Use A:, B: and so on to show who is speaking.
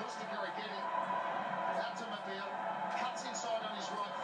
A: wants to go again. Out to Mabille. Cuts inside on his right